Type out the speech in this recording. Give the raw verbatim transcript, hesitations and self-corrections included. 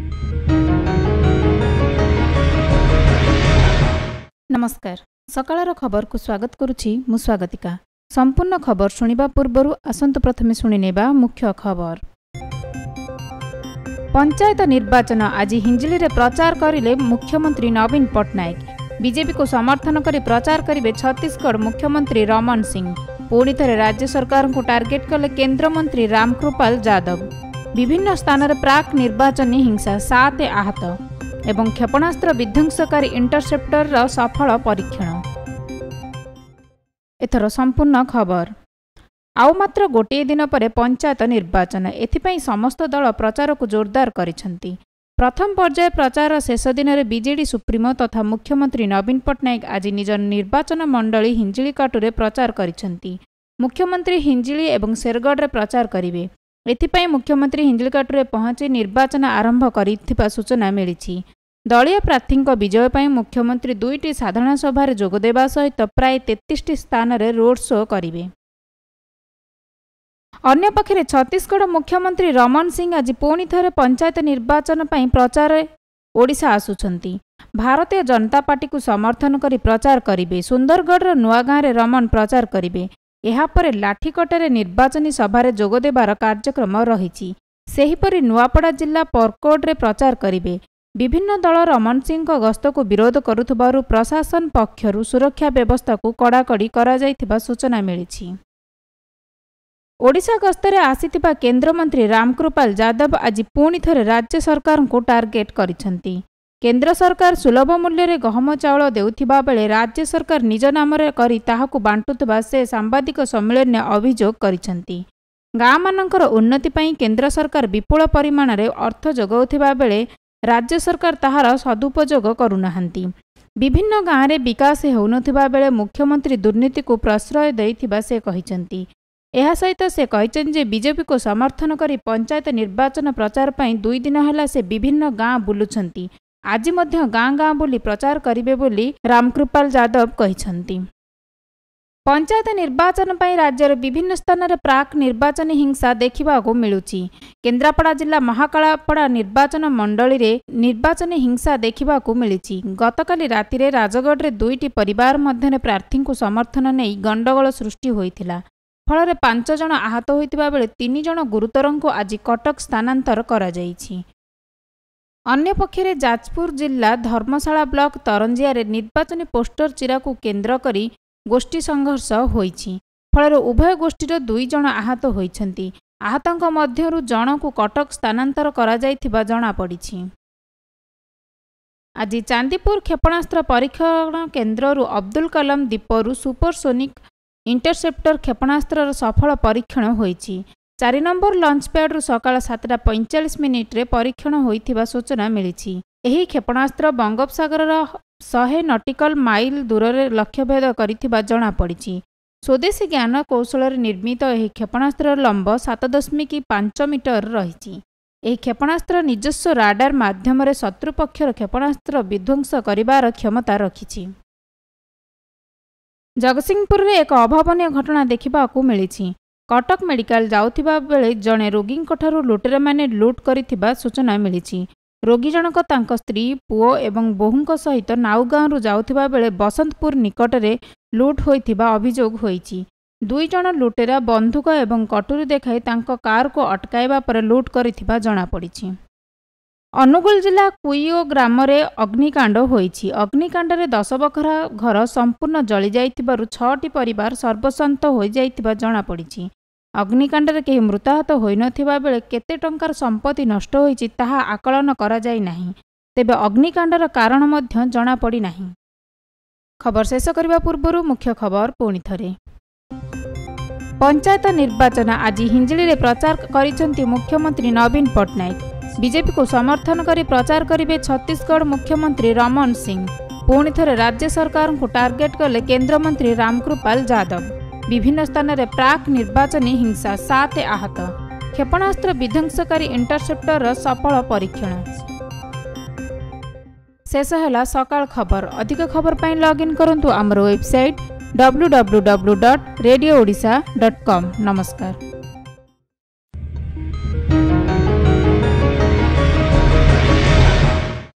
नमस्कार सकाळर खबर को स्वागत करुछि मु स्वागतिका। संपूर्ण खबर शुणिबा पूर्वरु आसंतु प्रथमे शुणिनेबा मुख्य खबर। पंचायत निर्वाचन आज हिंजिली रे प्रचार करिले मुख्यमंत्री नवीन पट्टनायक। बीजेपी को समर्थन करी प्रचार करिवे छत्तीसगढ़ मुख्यमंत्री रमन सिंह। पुणी थरे राज्य सरकार को टार्गेट कले केंद्र मंत्री रामकृपाल यादव। विभिन्न स्थान रे प्राक निर्वाचनी हिंसा सात आहत एवं क्षेपणास्त्र विध्वंसकारी इंटरसेप्टर रा सफल परीक्षण। एथर संपूर्ण खबर। आउ मात्र गोटे दिन पर पंचायत निर्वाचन, एथिपाई समस्त दल प्रचार को जोरदार करिसंती। प्रथम पर्याय प्रचार शेष दिन में बीजेडी सुप्रीमो तथा मुख्यमंत्री नवीन पट्टनायक आज निज निर्वाचन मंडली हिंजिली काटुरे प्रचार करिसंती। मुख्यमंत्री हिंजिली एवं शेरगढ़ रे प्रचार करिवे। एथिपाई मुख्यमंत्री हिंजिली काटुरे पहुंची निर्वाचन आरंभ करिथिबा सूचना मिलिछि। दलीय प्रार्थी विजय पर मुख्यमंत्री दुईटी साधारण सभा जोगदेवा सहित प्राय तेतीस स्थान रे रोड शो करिवे। अन्य पक्षरे छत्तीसगढ़ मुख्यमंत्री रमन सिंह आज पुणी थरे पंचायत निर्वाचन पर प्रचार ओडिशा आसुछंती। भारतीय जनता पार्टी को समर्थन करी प्रचार करिवे। सुंदरगढ़ नुआगाँ रे रमन प्रचार करिवे। एहा परे लाठीकटारे निर्वाचनी सभारे जोगदेवार कार्यक्रम रहिछि। सेहिपरि नुआपड़ा जिला परकोड रे प्रचार करिवे। विभिन्न दल रमन सिंह गस्त को विरोध करुथबारु प्रशासन पक्षरु सुरक्षा व्यवस्था को कड़ाकड़ी करा जायथिबा सूचना मिलिछि। ओडिशा गस्तरे आसीथिबा केंद्र मंत्री रामकृपाल यादव आज पुणी थरे राज्य सरकार को टार्गेट करिसंती। केंद्र सरकार सुलभ मूल्य रे गहम चाउल देउथिबा बेले राज्य सरकार निज नाम रे करी ताहाकु बांटुथबा से सांबादिक सम्मेलन अभियोग करिसंती। गाँ मानकर उन्नति पई केंद्र सरकार विपुल परिमाण रे अर्थ जोगाउथिबा बेले राज्य सरकार ताहार सदुपयोग करुनाहांती। विभिन्न गाँव रे विकास होउनथिबा बेले मुख्यमंत्री दुर्नीति को प्रश्रय दैथिबा से कहिसंती। एहा सहित से कहिसंती जे बीजेपी को समर्थन करी पंचायत निर्वाचन प्रचार पई दुई दिन हला से विभिन्न गाँ बुलुछंती। आज मध्य गाँ गाँ बुली प्रचार करिवे बोली रामकृपाल यादव कहिसंती। पंचायत निर्वाचन पई राज्यर विभिन्न स्थान रे प्राक निर्वाचन हिंसा देखिबा को मिलुछि। केन्द्रापड़ा जिला महाकालापड़ा निर्वाचन मंडली रे निर्वाचन हिंसा देखिबा को मिलिछि। गतकाली राति रे राजगढ़ रे दुईटी परिवार मध्य प्रार्थी को समर्थन नै गंडगोल सृष्टि होइथिला। फल पांच जन आहत होइतिबा बेले तीन जन गुरुतर को आज कटक स्थानांतर करा जाइछि। अन्य पक्षरे जाजपुर जिला धर्मशाला ब्लॉक तरंजिया रे निर्वाचन पोस्टर चिरा को केंद्र करी गोष्ठी संघर्ष होइछि। फल उभय गोष्ठीर दुई जन आहत होइछंती। आहतंक मध्यरु जन को कटक स्थानांतर करा जाइथिबा जणा पड़िछि। आज चांदीपुर क्षेपणास्त्र परीक्षण केन्द्ररु अब्दुल कलाम दीपरु सुपरसोनिक इंटरसेप्टर क्षेपणास्त्र सफल परीक्षण होइछि। चार नंबर लंच पैड रु सकाळ सातटा पैंचाश मिनिट रे परीक्षण होइथिबा सूचना मिलिछि। एही क्षेपणास्त्र बंगोपसागर सौ नटिकल माइल दूर रे लक्ष्यभेद करिथिबा जणा पड़िछि। स्वदेशी ज्ञान कौशल रे निर्मित एही क्षेपणास्त्र लंब सात दशमिक पांच मीटर रहिछि। एही क्षेपणास्त्र निजस्व राडार माध्यम रे शत्रु पक्षर क्षेपणास्त्र विध्वंस करिबार क्षमता रखिछि। जगतसिंहपुर रे एक अभावनीय घटना देखिबा को मिलिछि। कटक मेडिकल जाउथिबा बेले जणे रोगी ठारू लुटेरा माने लुट करिथिबा सूचना मिलिछि। रोगी जनक तांक स्त्री पुओ एवं बोहूंक सहित नाउगाँ रु जाउथिबा बेले बसंतपुर निकट रे लुट होइथिबा अभियोग होइछि। दुई जण लुटेरा बंधुक एवं कटुरी देखाई तांक कार को अटकाइबा पर लुट करिथिबा जणा पड़िछि। अनुगुल जिला कुइओ ग्राम रे अग्निकांड होइछि। अग्निकांड रे दस बखरा घर संपूर्ण जली जाइथिबारु छटी परिवार सर्वशांत होई जाइथिबा जणा पड़िछि। अग्निकांड रे केही मृताहत होई नथिबा बेले केते टंकार संपत्ति नष्ट होइछि ताहा आकलन करा जाय नाही। तेबे अग्निकांडर कारण मध्य जणा पड़ी नाही। खबर शेष करबा पूर्वरु मुख्य खबर पुणी थरे। पंचायत निर्वाचन आज हिंजिली रे प्रचार करिसंती मुख्यमंत्री नवीन पट्टनायक। बीजेपी को समर्थन करी प्रचार करिवे छत्तीसगढ़ मुख्यमंत्री रमन सिंह। पुणी थरे राज्य सरकार को टार्गेट कले केंद्र मंत्री रामकृपाल यादव। विभिन्न स्थान रे प्राक निर्वाचनी हिंसा सात आहत क्षेपणास्त्र विध्वंसकारी इंटरसेप्टर सफल परीक्षण। शेष है सकाळ खबर। अधिक खबर पाई लॉगिन करंतु आमर website W W W dot radio Odisha dot com. नमस्कार।